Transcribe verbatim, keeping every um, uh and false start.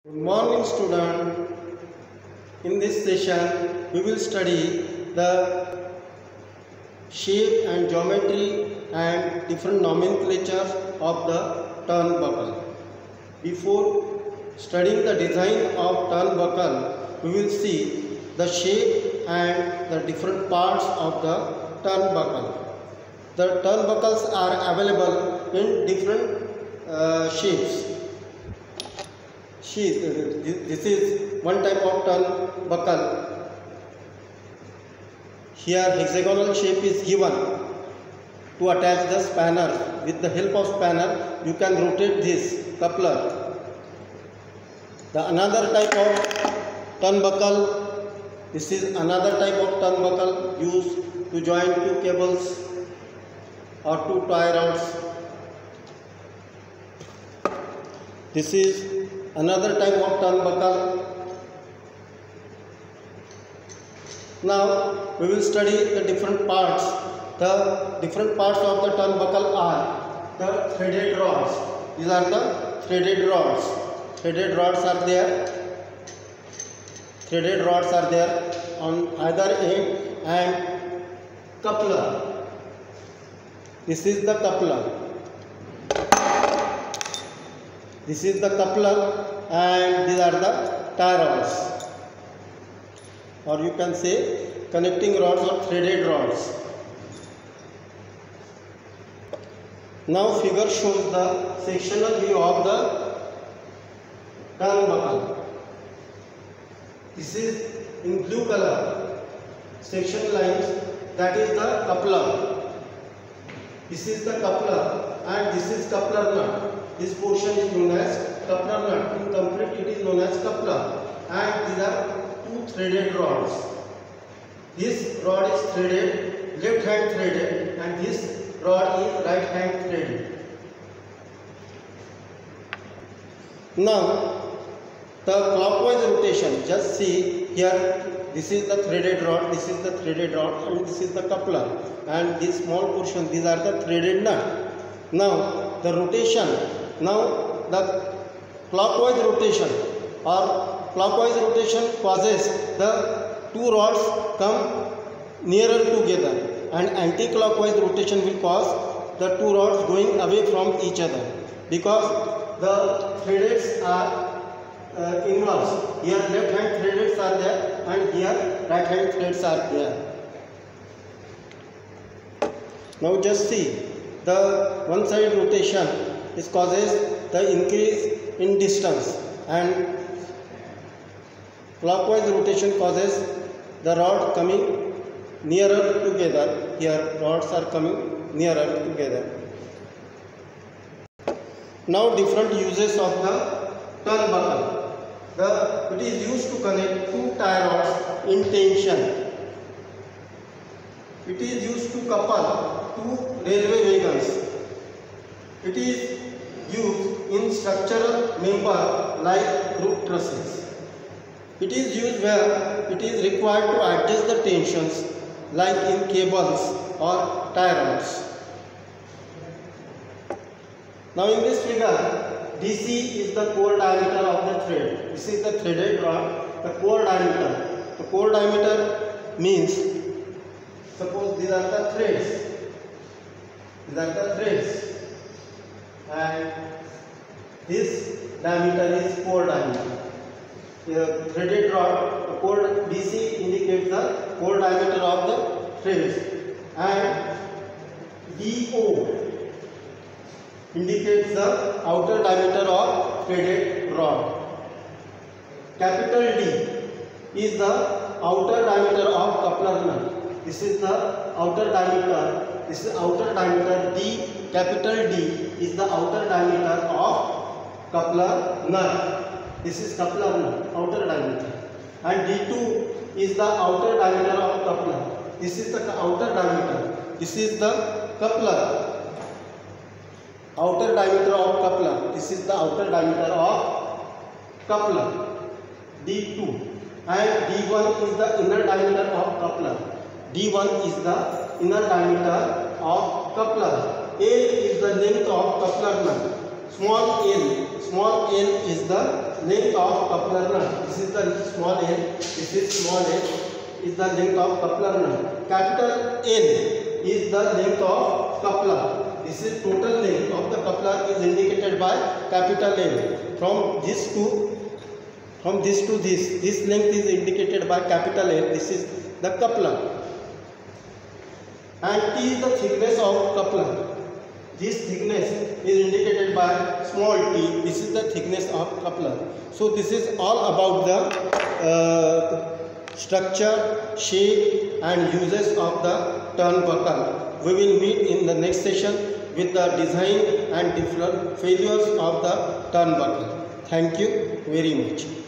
Good morning, student. In this session, we will study the shape and geometry and different nomenclature of the turnbuckle. Before studying the design of turnbuckle, we will see the shape and the different parts of the turnbuckle. The turnbuckles are available in different uh, shapes. This is one type of turnbuckle. Here hexagonal shape is given to attach the spanner. With the help of spanner, you can rotate this coupler. The another type of turnbuckle. This is another type of turnbuckle used to join two cables or two tie rods. This is another type of turnbuckle. Now we will study the different parts. The different parts of the turnbuckle are the threaded rods. These are the threaded rods. Threaded rods are there. Threaded rods are there on either end, and coupler. This is the coupler. This is the coupler, and these are the tie rods, or you can say connecting rods or threaded rods. Now figure shows the sectional view of the turnbuckle. This is in blue color section lines, that is the coupler. This is the coupler and this is coupler nut. This portion is known as coupler nut. In complete, it is known as coupler. And these are two threaded rods. This rod is threaded, left hand threaded, and this rod is right hand threaded. Now, the clockwise rotation. Just see here. This is the threaded rod. This is the threaded rod, and this is the coupler. And this small portion, these are the threaded nut. Now, the rotation. Now the clockwise rotation or clockwise rotation causes the two rods come nearer together, and anti-clockwise rotation will cause the two rods going away from each other, because the threads are uh, inverse. Here left hand threads are there and here right hand threads are there. Now just see, the one side rotation is causes the increase in distance, and clockwise rotation causes the rod coming nearer together. Here rods are coming nearer together. Now different uses of the turnbuckle. The it is used to connect two tie rods in tension. It is used to couple two railway wagons. It is used in structural member like roof trusses. It is used where it is required to adjust the tensions like in cables or tie rods. Now in this figure, D C is the core diameter of the thread. This is the threaded rod, the core diameter. The core diameter means, suppose these are the threads. These are the threads. And this diameter is core diameter. The threaded rod, the core D C indicates the core diameter of the threads, and D O indicates the outer diameter of threaded rod. Capital D is the outer diameter of coupler nut. This is the outer diameter. This is outer diameter. D, capital D is the outer diameter of coupler nut. This is coupler nut, outer diameter. And D two is the outer diameter of coupler. This is the outer diameter. This is the coupler. Outer diameter of coupler. This is the outer diameter of coupler. D two. And D one is the inner diameter of coupler. D one is the inner diameter of coupler. A is the length of coupler nut. Small l, small l is the length of coupler nut. This is the small n. This is small n. Is the length of coupler nut. Capital N is the length of coupler. This is total length of the coupler is indicated by capital N. From this to from this to this, this length is indicated by capital N. This is the coupler. And T is the thickness of coupler. This thickness is indicated by small t. This is the thickness of coupler. So this is all about the uh, structure, shape and uses of the turnbuckle. We will meet in the next session with the design and different failures of the turnbuckle. Thank you very much.